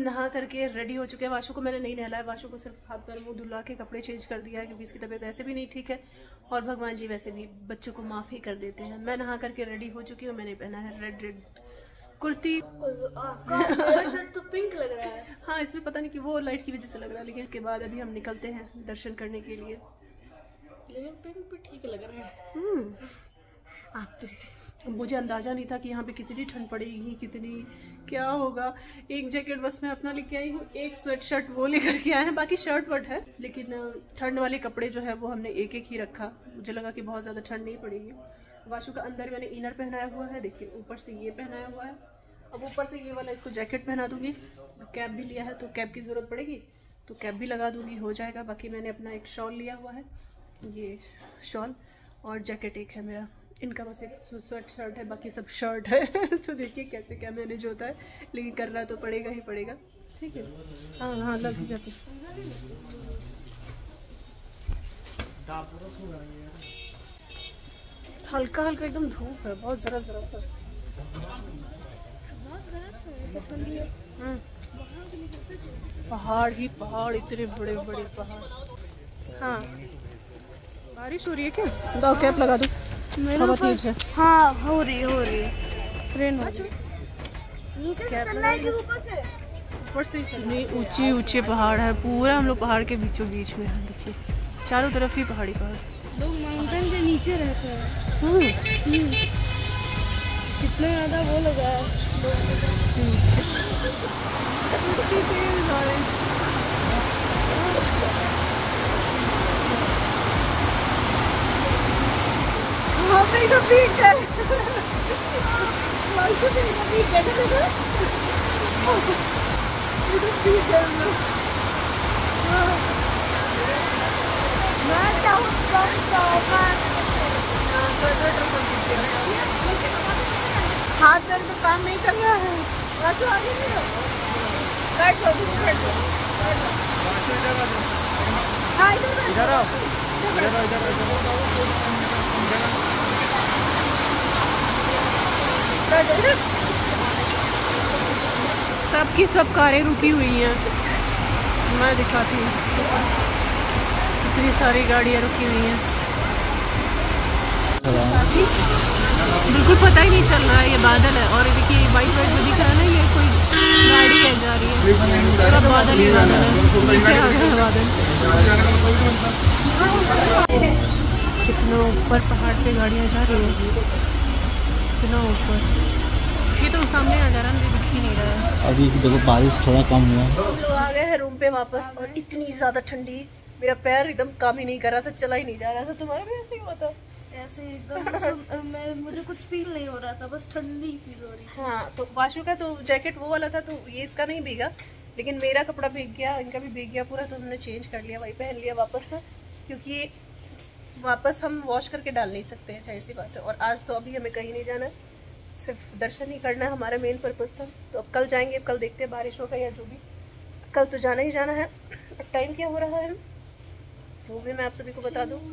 नहा करके रेडी हो चुके हैं। वाशु को मैंने नहीं नहलाया, वाशु को सिर्फ हाथ पैर मुंह धुला के कपड़े चेंज कर दिया है क्योंकि इसकी तबीयत ऐसे भी नहीं ठीक है और भगवान जी वैसे भी बच्चों को माफ़ ही कर देते हैं। मैं नहा करके रेडी हो चुकी हूँ। मैंने पहना है रेड कुर्ती। शर्ट तो पिंक लग रहा है। हाँ, इसमें पता नहीं कि वो लाइट की वजह से लग रहा है, लेकिन इसके बाद अभी हम निकलते हैं दर्शन करने के लिए। लेकिन पिंक भी ठीक लग रहा है। आप तो मुझे अंदाज़ा नहीं था कि यहाँ पे कितनी ठंड पड़ेगी, कितनी क्या होगा। एक जैकेट बस मैं अपना लेके आई हूँ, एक स्वेट शर्ट वो लेकर के आए हैं, बाकी शर्ट वर्ट है, लेकिन ठंड वाले कपड़े जो है वो हमने एक एक ही रखा। मुझे लगा कि बहुत ज़्यादा ठंड नहीं पड़ेगी। वाशु का अंदर मैंने इनर पहनाया हुआ है, देखिए ऊपर से ये पहनाया हुआ है। अब ऊपर से ये वाला इसको जैकेट पहना दूंगी। कैप भी लिया है तो कैप की ज़रूरत पड़ेगी तो कैप भी लगा दूंगी, हो जाएगा। बाकी मैंने अपना एक शॉल लिया हुआ है, ये शॉल और जैकेट एक है मेरा। इनका बस एक स्वेट शर्ट है, बाकी सब शर्ट है। तो देखिए कैसे क्या मैनेज होता है, लेकिन करना तो पड़ेगा ही पड़ेगा। ठीक है, हाँ हाँ लग गया। तो हल्का हल्का एकदम धूप है, बहुत ज़रा सा। पहाड़ ही पहाड़, इतने बड़े बड़े पहाड़। हाँ, बारिश हो रही है क्या? दो कैप लगा दो, हवा तेज है। हाँ हो रही है, रेन हो रही है। नीचे से चल रहा है कि ऊपर से? ऊपर से इतने ऊंचे ऊंचे पहाड़ है, पूरा हम लोग पहाड़ के बीचों बीच में है। देखिए चारों तरफ ही पहाड़ी पहाड़। लोग माउंटेन के नीचे रहते हैं। कितना ज़्यादा वो लगा है। हाँ पे तो बीच है। मैं चाहूँ हाथ पैर तो काम नहीं कर रहा है। वाशु आगे नहीं हो, बैठ जाओ, बैठ जाओ। हाँ इधर आओ, सबकी सब कारें रुकी हुई हैं। मैं दिखाती हूँ, इतनी सारी गाड़ियाँ रुकी हुई हैं, बिल्कुल पता ही नहीं चल रहा है। ये बादल है और देखिए वाइट जो दिख रहा है ना, ये कोई गाड़ी है जा रही है। पूरा बादल ही बादल है, नीचे आ गया बादल। कितना ऊपर पहाड़ पे गाड़ियाँ जा रही है, कितना ऊपर। ये तो सामने आ जा रहा है, मुझे दिख ही नहीं रहा है। अभी देखो बारिश थोड़ा कम हुआ। तो आ गए हैं रूम पे वापस और इतनी ज़्यादा ठंडी, मेरा पैर एकदम काम ही नहीं कर रहा था, चला ही नहीं जा रहा था। तुम्हारा भी ऐसे ही हुआ था? ऐसे एकदम मुझे कुछ फील नहीं हो रहा था, बस ठंडी फील हो रही थी। हाँ, तो वाशु का तो जैकेट वो वाला था तो ये इसका नहीं भीगा, लेकिन मेरा कपड़ा भीग गया, इनका भी भीग गया पूरा। तो हमने चेंज कर लिया, वही पहन लिया वापस से, क्योंकि वापस हम वॉश करके डाल नहीं सकते हैं, जाहिर सी बात है। और आज तो अभी हमें कहीं नहीं जाना है, सिर्फ दर्शन ही करना है, हमारा मेन पर्पज़ था। तो अब कल जाएंगे, कल देखते हैं बारिश होगा या जो भी, कल तो जाना ही जाना है। अब टाइम क्या हो रहा है वो भी मैं आप सभी को बता दूँ,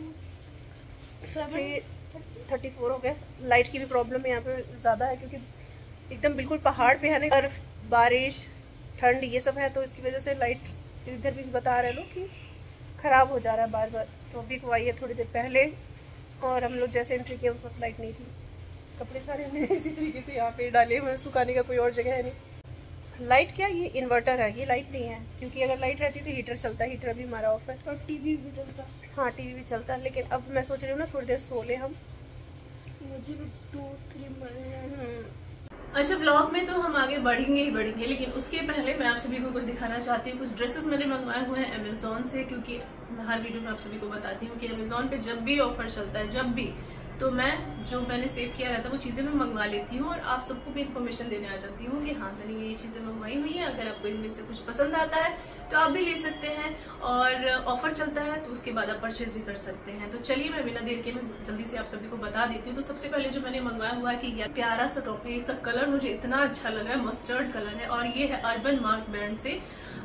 3:34 हो गए। लाइट की भी प्रॉब्लम यहाँ पे ज़्यादा है क्योंकि एकदम बिल्कुल पहाड़ पे है ना, बर्फ बारिश ठंड ये सब है, तो इसकी वजह से लाइट इधर भी बता रहे हैं लोग कि ख़राब हो जा रहा है बार बार। तो अभी को आई है थोड़ी देर पहले और हम लोग जैसे एंट्री किया उस वक्त लाइट नहीं थी। कपड़े सारे हमने इसी तरीके से यहाँ पे डाले हुए, सुखाने का कोई और जगह है नहीं। लाइट क्या, ये इन्वर्टर है, ये लाइट नहीं है, क्योंकि अगर लाइट रहती तो हीटर चलता है, हीटर अभी हमारा ऑफ है। और टीवी भी चलता। हाँ टीवी भी चलता है, लेकिन अब मैं सोच रही हूँ ना थोड़ी देर सो ले हम। मुझे भी 2-3 महीने। अच्छा, ब्लॉग में तो हम आगे बढ़ेंगे ही बढ़ेंगे, लेकिन उसके पहले मैं आप सभी को कुछ दिखाना चाहती हूँ। कुछ ड्रेसेस मैंने मंगवाए हुए हैं अमेज़ॉन से, क्योंकि मैं हर वीडियो में आप सभी को बताती हूँ कि अमेज़ॉन पे जब भी ऑफर चलता है, जब भी, तो मैं जो मैंने सेव किया रहता है वो चीज़ें मैं मंगवा लेती हूँ और आप सबको भी इन्फॉर्मेशन देने आ जाती हूँ कि हाँ मैंने ये चीज़ें मंगवाई हुई हैं। अगर आपको इनमें से कुछ पसंद आता है तो आप भी ले सकते हैं, और ऑफर चलता है तो उसके बाद आप परचेज भी कर सकते हैं। तो चलिए मैं बिना देर के मैं जल्दी से आप सभी को बता देती हूँ। तो सबसे पहले जो मैंने मंगवाया हुआ है कि यह प्यारा सा टॉप है, इसका कलर मुझे इतना अच्छा लग रहा है, मस्टर्ड कलर है, और ये है अर्बन मार्क ब्रांड से।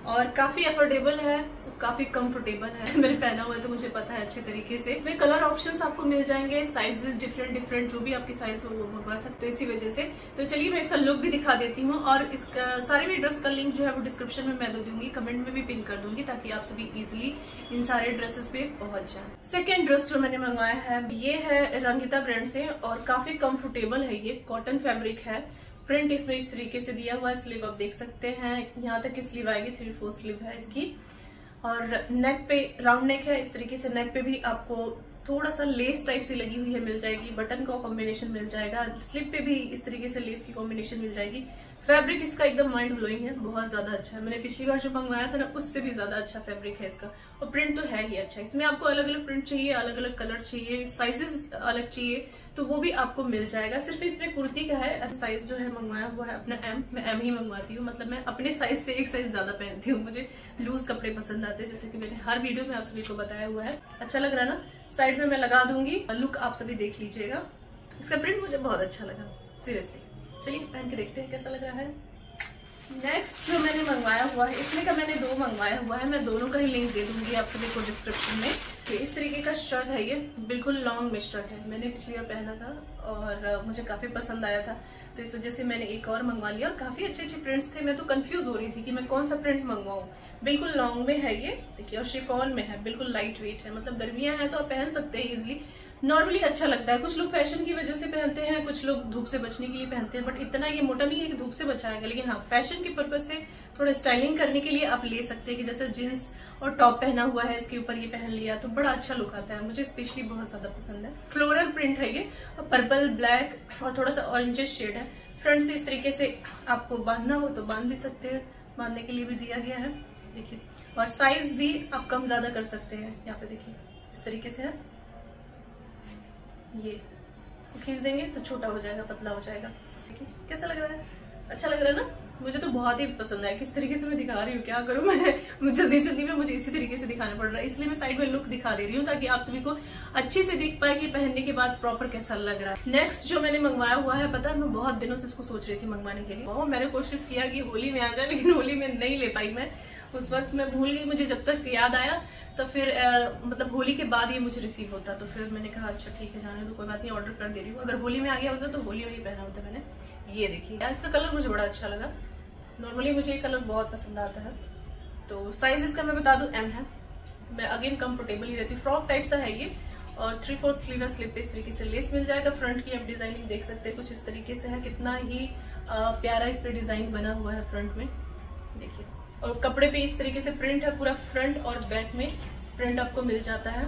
और काफी अफोर्डेबल है, काफी कंफर्टेबल है। मैंने पहना हुआ है तो मुझे पता है अच्छे तरीके से। इसमें कलर ऑप्शंस आपको मिल जाएंगे, साइजेस डिफरेंट जो भी आपकी साइज हो वो मंगवा सकते हो इसी वजह से। तो चलिए मैं इसका लुक भी दिखा देती हूँ और इसका सारे भी ड्रेस का लिंक जो है वो डिस्क्रिप्शन में मैं दे दूंगी, कमेंट में भी पिन कर दूंगी ताकि आप सभी इजिली इन सारे ड्रेसेस पे पहुंच जाए। सेकेंड ड्रेस जो मैंने मंगवाया है ये है रंगीता ब्रांड से और काफी कंफर्टेबल है। ये कॉटन फैब्रिक है, प्रिंट इसमें इस तरीके से दिया हुआ है। स्लीव आप देख सकते हैं, यहाँ तक की स्लीव आएगी, 3/4 स्लीव है इसकी। और नेक पे राउंड नेक है इस तरीके से। नेक पे भी आपको थोड़ा सा लेस टाइप से लगी हुई है मिल जाएगी, बटन का कॉम्बिनेशन मिल जाएगा। स्लिप पे भी इस तरीके से लेस की कॉम्बिनेशन मिल जाएगी। फैब्रिक इसका एकदम माइंड ब्लोइंग है, बहुत ज्यादा अच्छा है। मैंने पिछली बार जो मंगवाया था ना उससे भी ज्यादा अच्छा फैब्रिक है इसका, और प्रिंट तो है ही अच्छा। इसमें आपको अलग अलग प्रिंट चाहिए, अलग अलग कलर चाहिए, साइजेस अलग चाहिए तो वो भी आपको मिल जाएगा। सिर्फ इसमें कुर्ती का है साइज जो है मंगवाया हुआ है अपना एम। मैं एम ही मंगवाती हूँ, मतलब मैं अपने साइज से एक साइज ज्यादा पहनती हूँ। मुझे लूज कपड़े पसंद आते हैं, जैसे कि मैंने हर वीडियो में आप सभी को बताया हुआ है। अच्छा लग रहा है ना? साइड में मैं लगा दूंगी, लुक आप सभी देख लीजिएगा। इसका प्रिंट मुझे बहुत अच्छा लगा सीरियसली। चलिए पहन के देखते हैं कैसा लग रहा है। नेक्स्ट जो मैंने मंगवाया हुआ है, इसमें का मैंने 2 मंगवाया हुआ है, मैं दोनों का ही लिंक दे दूंगी आप सभी को डिस्क्रिप्शन में। ये इस तरीके का शर्ट है, ये बिल्कुल लॉन्ग में शर्ट है। मैंने पिछली बार पहना था और मुझे काफी पसंद आया था, तो इस वजह से मैंने एक और मंगवा लिया। और काफी अच्छे अच्छे प्रिंट्स थे, मैं तो कंफ्यूज हो रही थी कि मैं कौन सा प्रिंट मंगवाऊं। बिल्कुल लॉन्ग में है ये, देखिए, और शिफॉन में है, बिल्कुल लाइट वेट है। मतलब गर्मियां हैं तो आप पहन सकते हैं इजिली। नॉर्मली अच्छा लगता है, कुछ लोग फैशन की वजह से पहनते हैं, कुछ लोग धूप से बचने के लिए पहनते हैं, बट इतना ये मोटा नहीं है कि धूप से बचाएगा। लेकिन हाँ, फैशन के पर्पज से थोड़ा स्टाइलिंग करने के लिए आप ले सकते हैं कि जैसे जींस और टॉप पहना हुआ है, इसके ऊपर ये पहन लिया तो बड़ा अच्छा लुक आता है। मुझे स्पेशली बहुत ज्यादा पसंद है। फ्लोरल प्रिंट है ये, पर्पल, ब्लैक और थोड़ा सा ऑरेंजेस शेड है। फ्रंट से इस तरीके से आपको बांधना हो तो बांध भी सकते हैं, बांधने के लिए भी दिया गया है, देखिए। और साइज भी आप कम ज्यादा कर सकते हैं, यहाँ पे देखिए इस तरीके से है। ये इसको खींच देंगे तो छोटा हो जाएगा, पतला हो जाएगा। देखिए कैसा लग रहा है? अच्छा लग रहा है ना? मुझे तो बहुत ही पसंद है। किस तरीके से मैं दिखा रही हूँ, क्या करूँ मैं जल्दी में मुझे इसी तरीके से दिखाना पड़ रहा है, इसलिए मैं साइड में लुक दिखा दे रही हूँ ताकि आप सभी को अच्छे से दिख पाए कि पहनने के बाद प्रॉपर कैसा लग रहा है। नेक्स्ट जो मैंने मंगवाया हुआ है, पता है मैं बहुत दिनों से इसको सोच रही थी मंगवाने के लिए। और मैंने कोशिश किया कि होली में आ जाए, लेकिन होली में नहीं ले पाई मैं। उस वक्त मैं भूल गई, मुझे जब तक याद आया तो फिर मतलब होली के बाद ये मुझे रिसीव होता, तो फिर मैंने कहा अच्छा ठीक है, जाने दो, कोई बात नहीं, ऑर्डर कर दे रही हूँ। अगर होली में आ गया होता तो होली में ही पहना होता मैंने। ये देखिए यार, इसका कलर मुझे बड़ा अच्छा लगा। नॉर्मली मुझे ये कलर बहुत पसंद आता है। तो साइज इसका मैं बता दूं एम है। मैं अगेन कंफर्टेबल ही रहती हूँ। फ्रॉक टाइप सा है ये और 3/4 स्लीव है। स्लीव पे इस तरीके से लेस मिल जाएगा। फ्रंट की आप डिजाइनिंग देख सकते हैं, कुछ इस तरीके से है। कितना ही प्यारा इस पे डिजाइन बना हुआ है फ्रंट में, देखिए। और कपड़े पे इस तरीके से प्रिंट है, पूरा फ्रंट और बैक में प्रिंट आपको मिल जाता है।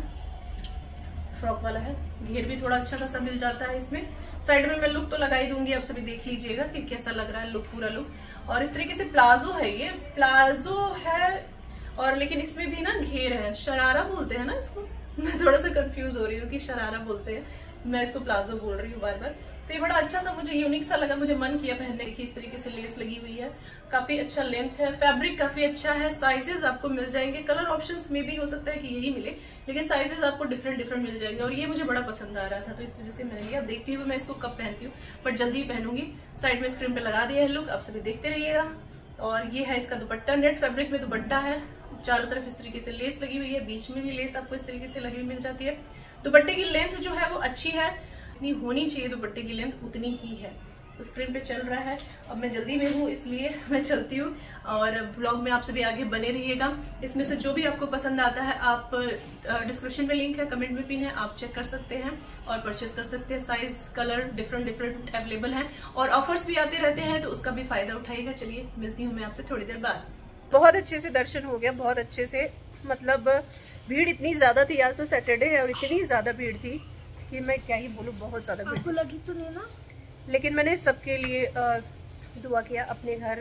फ्रॉक वाला है, घेर भी थोड़ा अच्छा खासा मिल जाता है इसमें। साइड में मैं लुक तो लगा ही दूंगी, आप सभी देख लीजिएगा कि कैसा लग रहा है लुक, पूरा लुक। और इस तरीके से प्लाजो है, ये प्लाजो है और लेकिन इसमें भी ना घेर है। शरारा बोलते हैं ना इसको, मैं थोड़ा सा कंफ्यूज हो रही हूँ कि शरारा बोलते हैं, मैं इसको प्लाजो बोल रही हूँ बार बार। तो ये बड़ा अच्छा सा मुझे यूनिक सा लगा, मुझे मन किया पहनने की। इस तरीके से लेस लगी हुई है, काफी अच्छा लेंथ है, फैब्रिक काफी अच्छा है। साइजेस आपको मिल जाएंगे, कलर ऑप्शंस में भी हो सकता है कि यही मिले, लेकिन साइजेस आपको डिफरेंट मिल जाएंगे। और ये मुझे बड़ा पसंद आ रहा था तो इस वजह से मैंने लिया। देखती हूँ मैं इसको कब पहनती हूँ, बट जल्दी ही पहनूंगी। साइड में स्क्रीन पे लगा दिया है लुक, आप सभी देखते रहिएगा। और ये है इसका दुपट्टा, नेट फैब्रिक में दुपट्टा है। चारों तरफ इस तरीके से लेस लगी हुई है, बीच में भी लेस आपको इस तरीके से लगी हुई मिल जाती है। दुपट्टे की लेंथ जो है वो अच्छी है, जितनी होनी चाहिए दुपट्टे की लेंथ उतनी ही है। तो स्क्रीन पे चल रहा है, अब मैं जल्दी में हूँ इसलिए मैं चलती हूँ। और ब्लॉग में आप सभी आगे बने रहिएगा। इसमें से जो भी आपको पसंद आता है, आप डिस्क्रिप्शन में लिंक है, कमेंट में पिन है, आप चेक कर सकते हैं और परचेस कर सकते हैं। साइज, कलर डिफरेंट अवेलेबल है और ऑफर्स भी आते रहते हैं, तो उसका भी फायदा उठाइएगा। चलिए मिलती हूँ मैं आपसे थोड़ी देर बाद। बहुत अच्छे से दर्शन हो गया, बहुत अच्छे से। मतलब भीड़ इतनी ज्यादा थी, आज तो सैटरडे है और इतनी ज्यादा भीड़ थी कि मैं क्या ही बोलूँ, बहुत ज्यादा भीड़। आपको लगी तो नहीं ना? लेकिन मैंने सबके लिए दुआ किया, अपने घर,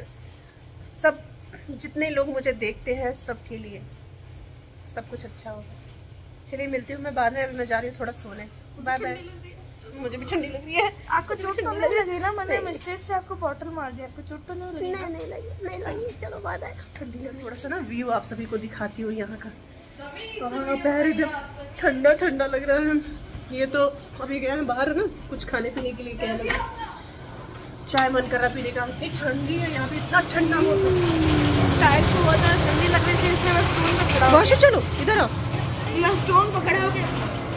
सब जितने लोग मुझे देखते हैं सबके लिए सब कुछ अच्छा होगा। चलिए मिलती हूँ मैं बाद में, अभी मैं जा रही हूँ थोड़ा सोने। Bye bye. मुझे भी ठंडी लग रही है। आपको चोट तो नहीं लगी ना? मैंने मिस्टेक से आपको बॉटल मार दिया, आपको चोट तो नहीं लगी? नहीं लगी। चलो बाय बाय। ठंडी है, थोड़ा सा ना व्यू आप सभी को दिखाती हूँ यहाँ का। पैर एकदम ठंडा लग रहा है। ये तो अभी गया है बाहर ना कुछ खाने पीने के लिए, कहने लगा चाय मन कर रहा पीने का। इतनी ठंडी है यहाँ पे, इतना ठंडा मौसम। टाइल्स को बहुत ज्यादा ठंडी लग रही थी, इसलिए मैं स्टोन पे खड़ा हो वाशु चलो इधर आओ। गया। मैं स्टोन पे खड़ा हो गया।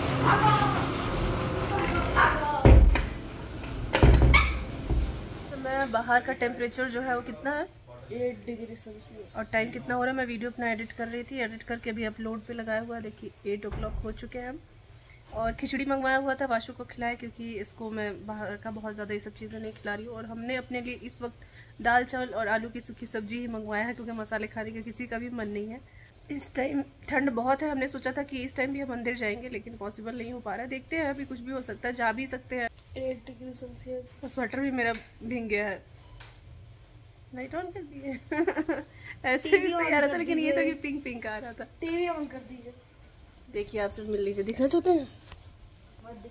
समय बाहर का टेम्परेचर जो है वो कितना है? 8 डिग्री सेल्सियस। और टाइम कितना हो रहा है? मैं वीडियो अपना एडिट कर रही थी, एडिट करके अभी अपलोड पे लगाया हुआ है। देखिए 8 o'clock हो चुके हैं हम। और खिचड़ी मंगवाया हुआ था वाशु को खिलाया, क्योंकि इसको मैं बाहर का बहुत ज़्यादा ये सब चीज़ें नहीं खिला रही हूँ। और हमने अपने लिए इस वक्त दाल चावल और आलू की सूखी सब्जी ही मंगवाया है, क्योंकि मसाले खाने का किसी का भी मन नहीं है। इस टाइम ठंड बहुत है, हमने सोचा था कि इस टाइम भी हम मंदिर जाएंगे, लेकिन पॉसिबल नहीं हो पा रहा है। देखते हैं, अभी कुछ भी हो सकता है, जा भी सकते हैं। 8 डिग्री सेल्सियस। और स्वेटर भी मेरा भीग गया है। लाइट ऑन कर दिए ऐसे भी सही आ रहा था, लेकिन ये था कि पिंक पिंक आ रहा था। टीवी ऑन कर दीजिए। देखिए आप सब मिल लीजिए, दिखना चाहते हैं? मत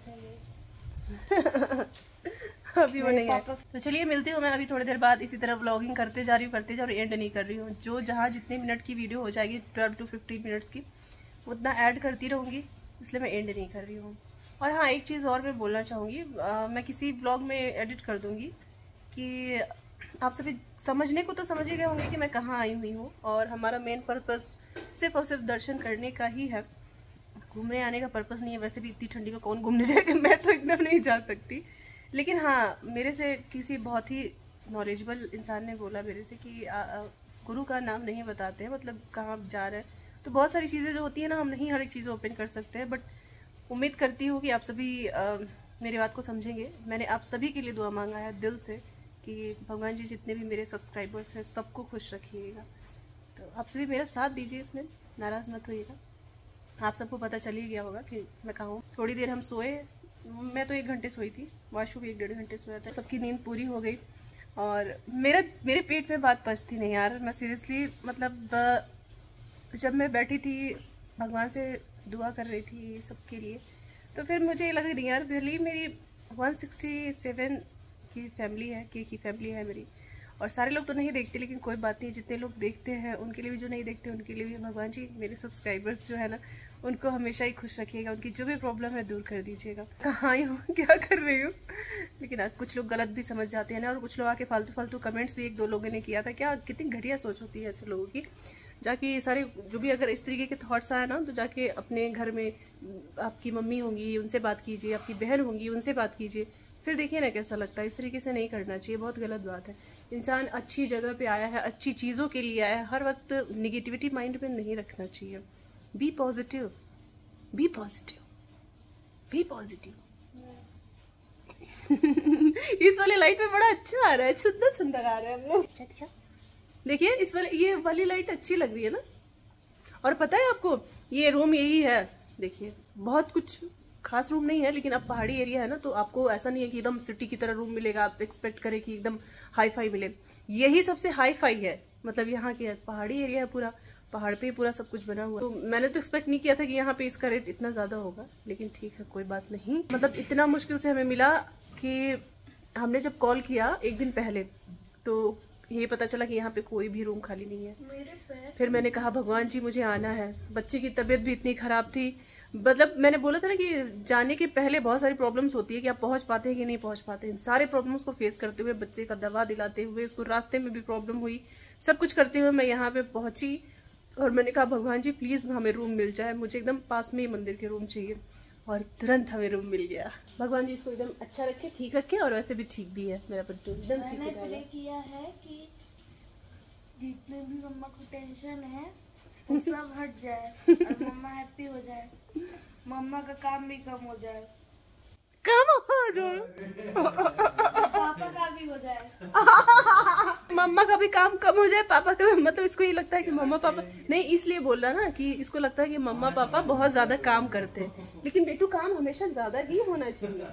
दिखाइए। अभी वो नहीं है। तो चलिए मिलती हूँ मैं अभी थोड़ी देर बाद। इसी तरह व्लॉगिंग करते जा रही हूँ, एंड नहीं कर रही हूँ। जो जहाँ जितने मिनट की वीडियो हो जाएगी 12 to 15 मिनट्स की, उतना ऐड करती रहूँगी, इसलिए मैं एंड नहीं कर रही हूँ। और हाँ, एक चीज़ और मैं बोलना चाहूँगी, मैं किसी व्लॉग में एडिट कर दूँगी कि आप सभी समझने को तो समझ ही गए होंगे कि मैं कहाँ आई हुई हूँ। और हमारा मेन पर्पस सिर्फ और सिर्फ दर्शन करने का ही है, घूमने आने का पर्पस नहीं है। वैसे भी इतनी ठंडी में कौन घूमने जाएगा, मैं तो एकदम नहीं जा सकती। लेकिन हाँ, मेरे से किसी बहुत ही नॉलेजेबल इंसान ने बोला मेरे से कि गुरु का नाम नहीं बताते हैं, मतलब कहाँ आप जा रहे हैं। तो बहुत सारी चीज़ें जो होती है ना, हम नहीं हर एक चीज़ ओपन कर सकते हैं। बट उम्मीद करती हूँ कि आप सभी मेरी बात को समझेंगे। मैंने आप सभी के लिए दुआ मांगा है दिल से कि भगवान जी जितने भी मेरे सब्सक्राइबर्स हैं सबको खुश रखिएगा। तो आप सभी मेरा साथ दीजिए, इसमें नाराज़ मत होइएगा। आप सबको पता चल ही गया होगा कि मैं कहाँ हूँ। थोड़ी देर हम सोए, मैं तो 1 घंटे सोई थी, वाशु भी 1-1.5 घंटे सोया था। सबकी नींद पूरी हो गई और मेरे पेट में बात पचती नहीं यार। मैं सीरियसली, मतलब जब मैं बैठी थी भगवान से दुआ कर रही थी सबके लिए, तो फिर मुझे लग रही यार, भले मेरी 167 की फैमिली है, की फैमिली है मेरी, और सारे लोग तो नहीं देखते, लेकिन कोई बात नहीं, जितने लोग देखते हैं उनके लिए भी, जो नहीं देखते उनके लिए भी भगवान जी मेरे सब्सक्राइबर्स जो है ना, उनको हमेशा ही खुश रखिएगा। उनकी जो भी प्रॉब्लम है दूर कर दीजिएगा। कहाँ आई हूँ, क्या कर रही हूँ, लेकिन कुछ लोग गलत भी समझ जाते हैं ना। और कुछ लोग आके फालतू कमेंट्स भी 1-2 लोगों ने किया था। क्या कितनी घटिया सोच होती है ऐसे लोगों की। जाके सारे जो भी अगर इस तरीके के थॉट्स आए ना, तो जाके अपने घर में आपकी मम्मी होंगी उनसे बात कीजिए, आपकी बहन होंगी उनसे बात कीजिए, फिर देखिए ना कैसा लगता है। इस तरीके से नहीं करना चाहिए, बहुत गलत बात है। इंसान अच्छी जगह पे आया है, अच्छी चीज़ों के लिए आया है, हर वक्त निगेटिविटी माइंड में नहीं रखना चाहिए। Be positive, be positive, be positive. इस वाले लाइट में बड़ा अच्छा आ रहा है, सुंदर सुंदर आ रहा है हम लोग। अच्छा देखिए, इस वाले ये वाली लाइट अच्छी लग रही है ना। और पता है आपको, ये रूम यही है, देखिए बहुत कुछ खास रूम नहीं है, लेकिन अब पहाड़ी एरिया है ना, तो आपको ऐसा नहीं है कि एकदम सिटी की तरह रूम मिलेगा, आप एक्सपेक्ट करें कि एकदम हाई फाई मिले। यही सबसे हाई फाई है, मतलब यहाँ के पहाड़ी एरिया है, पूरा पहाड़ पे पूरा सब कुछ बना हुआ। तो मैंने तो एक्सपेक्ट नहीं किया था कि यहाँ पे इसका रेट इतना ज्यादा होगा, लेकिन ठीक है, कोई बात नहीं। मतलब इतना मुश्किल से हमें मिला कि हमने जब कॉल किया 1 दिन पहले, तो ये पता चला कि यहाँ पे कोई भी रूम खाली नहीं है। फिर मैंने कहा भगवान जी मुझे आना है। बच्चे की तबीयत भी इतनी खराब थी, मतलब मैंने बोला था ना कि जाने के पहले बहुत सारी प्रॉब्लम्स होती है कि आप पहुंच पाते हैं कि नहीं पहुंच पाते हैं। सारे प्रॉब्लम्स को फेस करते हुए, बच्चे का दवा दिलाते हुए, उसको रास्ते में भी प्रॉब्लम हुई, सब कुछ करते हुए मैं यहाँ पे पहुंची। और मैंने कहा भगवान जी प्लीज हमें रूम मिल जाए, मुझे एकदम पास में ही मंदिर के रूम चाहिए। और तुरंत हमें रूम मिल गया। भगवान जी इसको एकदम अच्छा रखे, ठीक रखे, और वैसे भी ठीक भी है मेरा बच्चों, एकदम ठीक है। मैंने किया है कि जितने भी मम्मा को टेंशन है वो सब हट जाए और मम्मा हैप्पी हो जाए, मम्मा का काम भी कम हो जाए, कम हो जाए, पापा का भी हो जाए, मम्मा का भी काम कम हो जाए, पापा का भी। मतलब इसको ये लगता है कि मम्मा पापा नहीं, इसलिए बोल रहा ना कि इसको लगता है कि मम्मा पापा बहुत ज्यादा काम करते हैं, लेकिन बेटू काम हमेशा ज्यादा ही होना चाहिए।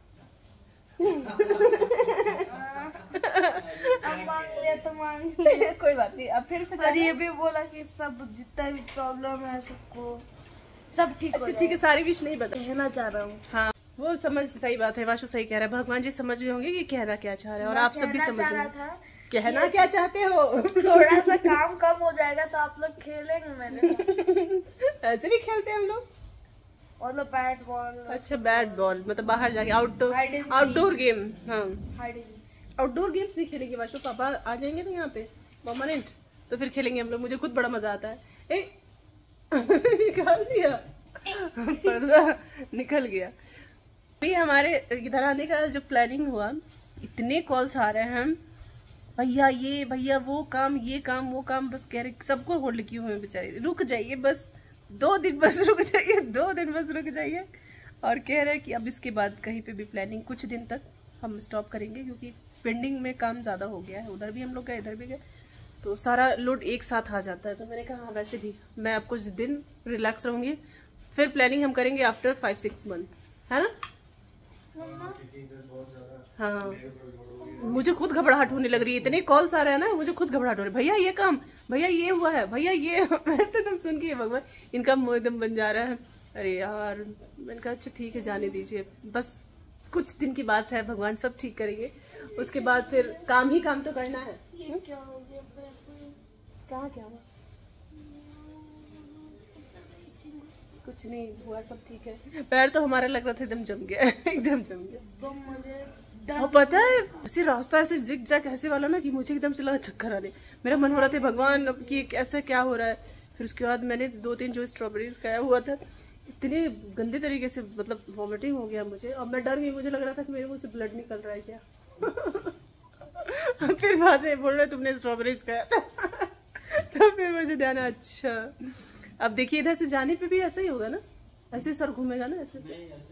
अब मांग लिया तो मांग लिया, कोई बात नहीं। अब फिर से और ये भी बोला कि सब जितना भी प्रॉब्लम है सबको सब ठीक हो अच्छा ठीक है, सारी विश नहीं बता, कहना चाह रहा हूँ। हाँ वो समझ, सही बात है, वाशु सही कह रहा है। भगवान जी समझ रहे होंगे कि कहना क्या चाह रहे हैं, और आप सब भी समझ रहे हैं कहना क्या चाहते हो। थोड़ा सा काम कम हो जाएगा तो आप लोग खेलेंगे मेरे साथ। ऐसे भी खेलते हैं हम लोग, मतलब बैट बॉल। अच्छा बैट बॉल, मतलब बाहर जाके आउटडोर गेम। हाँ आउटडोर गेम्स भी खेलेंगे वाशु, पापा आ जाएंगे ना यहाँ पे परमानेंट। तो फिर खेलेंगे हम लोग। मुझे खुद बड़ा मजा आता है। निकाल दिया पर्दा, निकल गया। अभी हमारे इधर आने का जो प्लानिंग हुआ, इतने कॉल्स आ रहे हैं, भैया ये, भैया वो काम, ये काम, वो काम, बस कह रहे सबको होल्ड किए हुए बेचारे, रुक जाइए बस 2 दिन, बस रुक जाइए 2 दिन, बस रुक जाइए। और कह रहे हैं कि अब इसके बाद कहीं पे भी प्लानिंग कुछ दिन तक हम स्टॉप करेंगे, क्योंकि पेंडिंग में काम ज़्यादा हो गया है। उधर भी हम लोग गए, इधर भी गए, तो सारा लोड एक साथ आ जाता है। तो मैंने कहा हाँ, वैसे भी मैं अब कुछ दिन रिलैक्स रहूँगी, फिर प्लानिंग हम करेंगे आफ्टर 5-6 मंथ्स, है ना। हाँ, मुझे खुद घबराहट होने लग रही है, इतने कॉल्स आ रहे हैं ना, मुझे खुद घबराहट हो रही है। भैया ये काम, भैया ये हुआ है, भैया ये मैं तो एकदम सुन के भगवान इनका मुंह एकदम बन जा रहा है। अरे यार, मैंने कहा अच्छा ठीक है, जाने दीजिए, बस कुछ दिन की बात है, भगवान सब ठीक करेंगे। उसके बाद फिर काम ही काम तो करना है। क्या हो गया? कहाँ क्या हुआ? कुछ नहीं हुआ, सब ठीक है। पैर तो हमारा लग रहा था एकदम जम गया एकदम जम गया। तो मुझे और पता है ऐसे रास्ता ऐसे जिग जैग ऐसे वाला ना कि मुझे एकदम से लगा चक्कर आने। मेरा मन हो रहा था भगवान अब कि ऐसा क्या हो रहा है। फिर उसके बाद मैंने 2-3 जो स्ट्रॉबेरीज खाया हुआ था, इतने गंदे तरीके से मतलब वॉमिटिंग हो गया मुझे। और मैं डर गई, मुझे लग रहा था कि मेरे मुंह से ब्लड निकल रहा है क्या फिर बाद में बोल रहे तुमने स्ट्रॉबेरीज खाया था तो फिर मुझे ध्यान, अच्छा अब देखिए इधर से जाने पे भी ऐसा ही होगा ना, ऐसे सर घूमेगा ना, ऐसे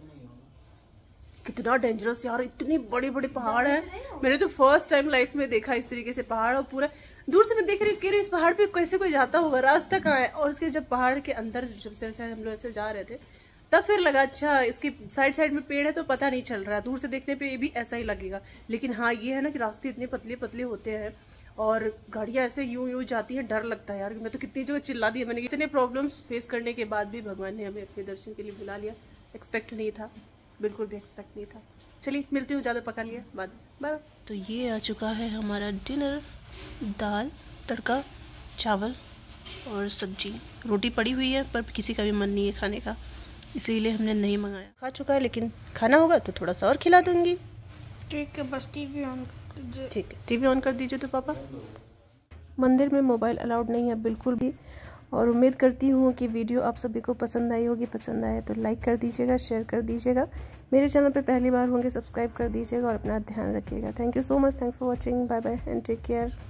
कितना डेंजरस यार, इतने बड़े बड़े पहाड़ हैं। मैंने तो फर्स्ट टाइम लाइफ में देखा इस तरीके से पहाड़, और पूरा दूर से मैं देख रही हूँ इस पहाड़ पे कैसे कोई जाता होगा, रास्ता कहाँ है। और उसके जब पहाड़ के अंदर जब से हम लोग ऐसे जा रहे थे, तब फिर लगा अच्छा इसके साइड साइड में पेड़ है तो पता नहीं चल रहा है, दूर से देखने पे ये भी ऐसा ही लगेगा। लेकिन हाँ ये है ना कि रास्ते इतने पतले पतले होते हैं और गाड़ियाँ ऐसे यूं जाती हैं, डर लगता है यार। मैं तो कितनी जगह चिल्ला दी मैंने, इतने प्रॉब्लम्स फेस करने के बाद भी भगवान ने हमें अपने दर्शन के लिए बुला लिया। एक्सपेक्ट नहीं था, बिल्कुल भी एक्सपेक्ट नहीं था। चलिए मिलती हूँ, ज़्यादा पका लिया बाद में, बाय। तो ये आ चुका है हमारा डिनर, दाल तड़का, चावल और सब्जी। रोटी पड़ी हुई है पर किसी का भी मन नहीं है खाने का, इसीलिए हमने नहीं मंगाया। खा चुका है, लेकिन खाना होगा तो थोड़ा सा और खिला दूंगी। ठीक है, बस टीवी ऑन कर दीजिए। ठीक है, टीवी ऑन कर दीजिए। तो पापा, मंदिर में मोबाइल अलाउड नहीं है बिल्कुल भी। और उम्मीद करती हूँ कि वीडियो आप सभी को पसंद आई होगी। पसंद आए तो लाइक कर दीजिएगा, शेयर कर दीजिएगा। मेरे चैनल पे पहली बार होंगे सब्सक्राइब कर दीजिएगा और अपना ध्यान रखिएगा। Thank you so much, thanks for watching, bye bye and take care.